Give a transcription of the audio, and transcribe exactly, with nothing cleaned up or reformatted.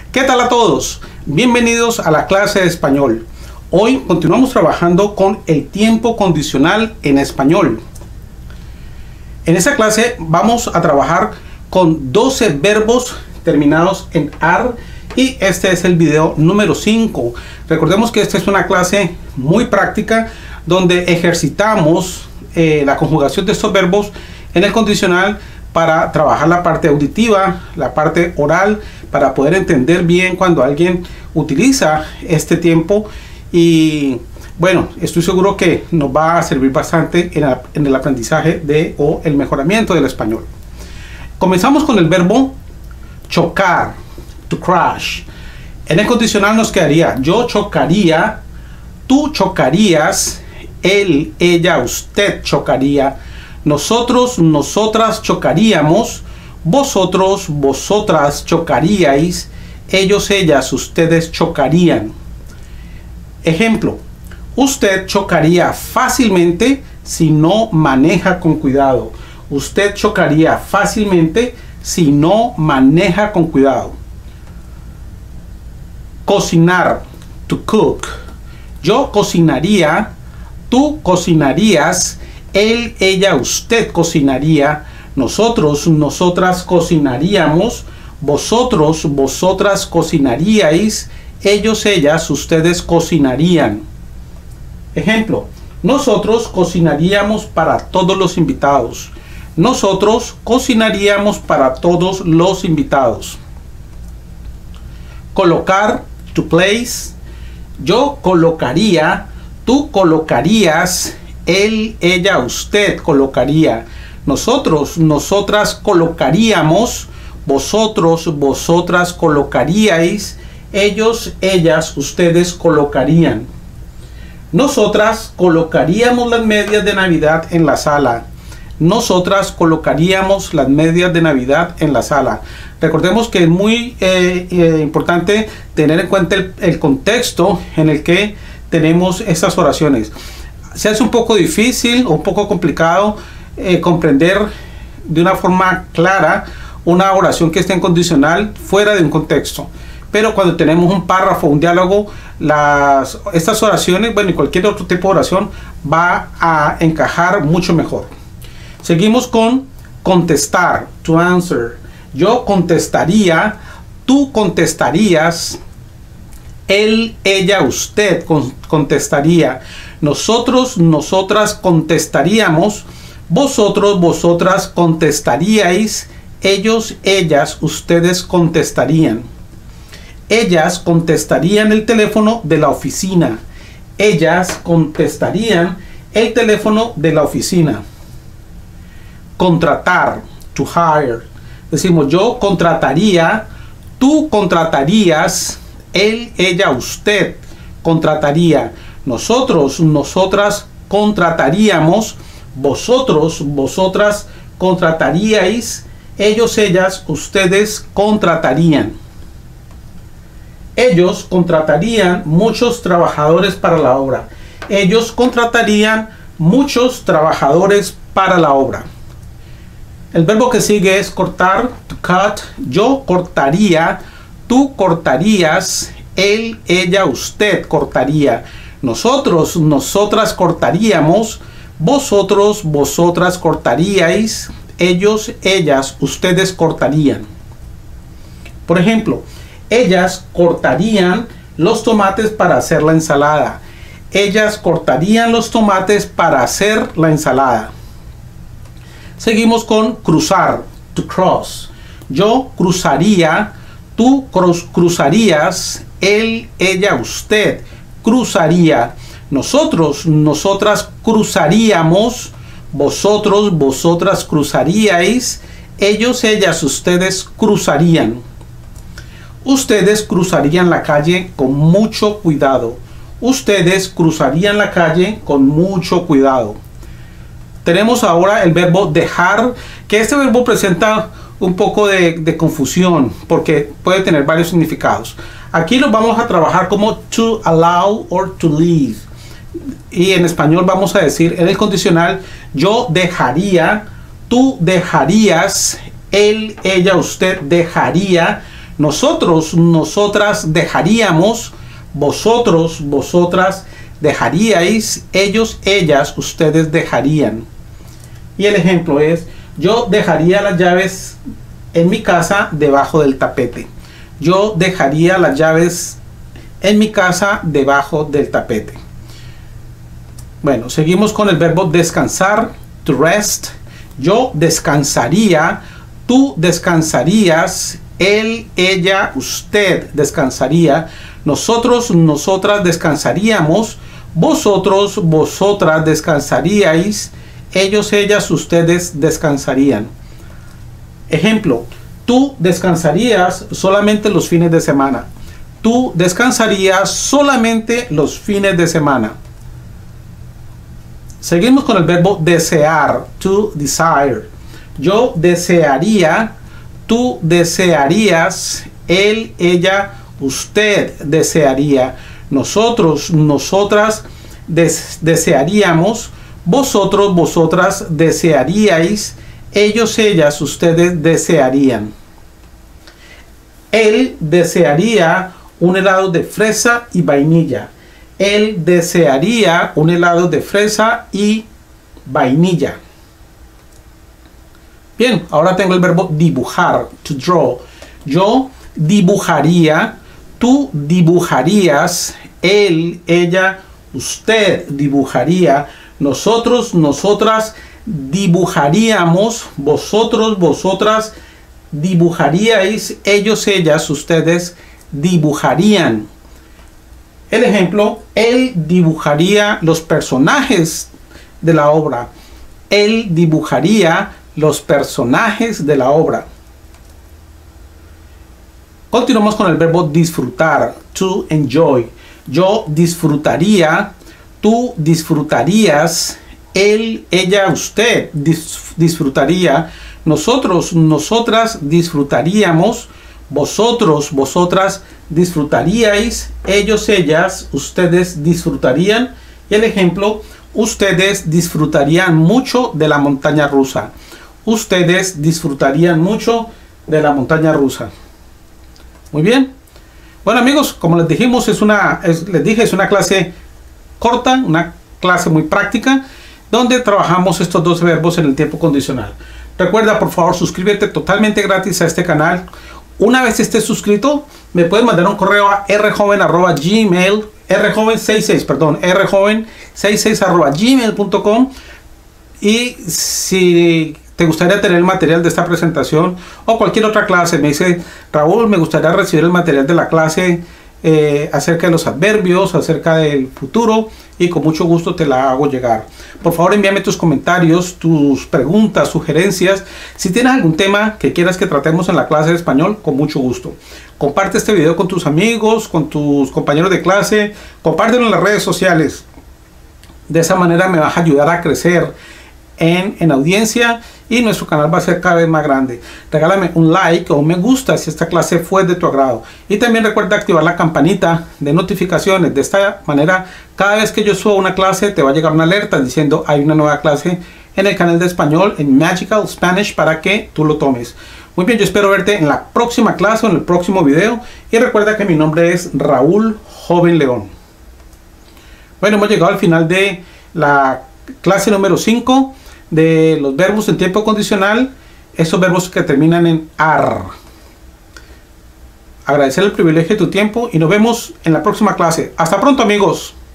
¿Qué tal a todos? Bienvenidos a la clase de español. Hoy continuamos trabajando con el tiempo condicional en español. En esta clase vamos a trabajar con doce verbos terminados en ar y este es el video número cinco. Recordemos que esta es una clase muy práctica donde ejercitamos eh, la conjugación de estos verbos en el condicional para trabajar la parte auditiva, la parte oral, para poder entender bien cuando alguien utiliza este tiempo. Y bueno, estoy seguro que nos va a servir bastante en, la, en el aprendizaje de o el mejoramiento del español. Comenzamos con el verbo chocar, to crash. En el condicional nos quedaría yo chocaría, tú chocarías, él, ella, usted chocaría, nosotros, nosotras chocaríamos, vosotros, vosotras chocaríais, ellos, ellas, ustedes chocarían. Ejemplo, usted chocaría fácilmente si no maneja con cuidado. Usted chocaría fácilmente si no maneja con cuidado. Cocinar, to cook. Yo cocinaría, tú cocinarías, él, ella, usted cocinaría, nosotros, nosotras cocinaríamos, vosotros, vosotras cocinaríais, ellos, ellas, ustedes cocinarían. Ejemplo, nosotros cocinaríamos para todos los invitados. Nosotros cocinaríamos para todos los invitados. Colocar, to place. Yo colocaría, tú colocarías, él, ella, usted colocaría, nosotros, nosotras colocaríamos, vosotros, vosotras colocaríais, ellos, ellas, ustedes colocarían. Nosotras colocaríamos las medias de Navidad en la sala. Nosotras colocaríamos las medias de Navidad en la sala. Recordemos que es muy eh, eh, importante tener en cuenta el, el contexto en el que tenemos estas oraciones. Se hace un poco difícil o un poco complicado eh, comprender de una forma clara una oración que esté en condicional fuera de un contexto. Pero cuando tenemos un párrafo, un diálogo, las, estas oraciones, bueno, y cualquier otro tipo de oración va a encajar mucho mejor. Seguimos con contestar, to answer. Yo contestaría, tú contestarías, él, ella, usted contestaría, nosotros, nosotras contestaríamos, vosotros, vosotras contestaríais, ellos, ellas, ustedes contestarían. Ellas contestarían el teléfono de la oficina. Ellas contestarían el teléfono de la oficina. Contratar, to hire. Decimos yo contrataría, tú contratarías, él, ella, usted contrataría, nosotros, nosotras contrataríamos, vosotros, vosotras contrataríais, ellos, ellas, ustedes contratarían. Ellos contratarían muchos trabajadores para la obra. Ellos contratarían muchos trabajadores para la obra. El verbo que sigue es cortar, to cut. Yo cortaría, tú cortarías, él, ella, usted cortaría, nosotros, nosotras cortaríamos, vosotros, vosotras cortaríais, ellos, ellas, ustedes cortarían. Por ejemplo, ellas cortarían los tomates para hacer la ensalada. Ellas cortarían los tomates para hacer la ensalada. Seguimos con cruzar, to cross. Yo cruzaría, tú cruz, cruzarías, él, ella, usted cruzaría, nosotros, nosotras cruzaríamos, vosotros, vosotras cruzaríais, ellos, ellas, ustedes cruzarían. Ustedes cruzarían la calle con mucho cuidado. Ustedes cruzarían la calle con mucho cuidado. Tenemos ahora el verbo dejar, que este verbo presenta un poco de, de confusión porque puede tener varios significados. Aquí lo vamos a trabajar como to allow or to leave. Y en español vamos a decir en el condicional, yo dejaría, tú dejarías, él, ella, usted dejaría, Nosotros, nosotras dejaríamos, vosotros, vosotras dejaríais, ellos, ellas, ustedes dejarían. Y el ejemplo es, yo dejaría las llaves en mi casa debajo del tapete. Yo dejaría las llaves en mi casa debajo del tapete. Bueno, seguimos con el verbo descansar, to rest. Yo descansaría, tú descansarías, él, ella, usted descansaría, nosotros, nosotras descansaríamos, vosotros, vosotras descansaríais, ellos, ellas, ustedes descansarían. Ejemplo, tú descansarías solamente los fines de semana. Tú descansarías solamente los fines de semana. Seguimos con el verbo desear, to desire. Yo desearía, tú desearías, él, ella, usted desearía, nosotros, nosotras des desearíamos, vosotros, vosotras desearíais, ellos, ellas, ustedes desearían. Él desearía un helado de fresa y vainilla. Él desearía un helado de fresa y vainilla. Bien, ahora tengo el verbo dibujar, to draw. Yo dibujaría, tú dibujarías, él, ella, usted dibujaría, nosotros, nosotras dibujaríamos, vosotros, vosotras dibujaríais, ellos, ellas, ustedes dibujarían. El ejemplo, él dibujaría los personajes de la obra. Él dibujaría los personajes de la obra. Continuamos con el verbo disfrutar, to enjoy. Yo disfrutaría, tú disfrutarías, él, ella, usted dis disfrutaría, nosotros, nosotras disfrutaríamos, vosotros, vosotras disfrutaríais, ellos, ellas, ustedes disfrutarían. Y el ejemplo, ustedes disfrutarían mucho de la montaña rusa. Ustedes disfrutarían mucho de la montaña rusa. Muy bien. Bueno, amigos, como les dijimos, es una, es, les dije, es una clase corta, una clase muy práctica, donde trabajamos estos dos verbos en el tiempo condicional. Recuerda, por favor, suscríbete totalmente gratis a este canal. Una vez estés suscrito, me puedes mandar un correo a rjoven arroba gmail, rjoven sesenta y seis, perdón, rjoven sesenta y seis arroba gmail punto com. Y si te gustaría tener el material de esta presentación o cualquier otra clase, me dice Raúl, me gustaría recibir el material de la clase eh, acerca de los adverbios, acerca del futuro, y con mucho gusto te la hago llegar. Por favor, envíame tus comentarios, tus preguntas, sugerencias. Si tienes algún tema que quieras que tratemos en la clase de español, con mucho gusto. Comparte este video con tus amigos, con tus compañeros de clase, compártelo en las redes sociales. De esa manera me vas a ayudar a crecer en, en audiencia, y nuestro canal va a ser cada vez más grande. Regálame un like o un me gusta si esta clase fue de tu agrado, y también recuerda activar la campanita de notificaciones. De esta manera, cada vez que yo suba una clase te va a llegar una alerta diciendo hay una nueva clase en el canal de español en Magical Spanish, para que tú lo tomes. Muy bien, yo espero verte en la próxima clase o en el próximo video, y recuerda que mi nombre es Raúl Joven León. Bueno, hemos llegado al final de la clase número cinco de los verbos en tiempo condicional, esos verbos que terminan en ar. Agradecer el privilegio de tu tiempo y nos vemos en la próxima clase. Hasta pronto, amigos.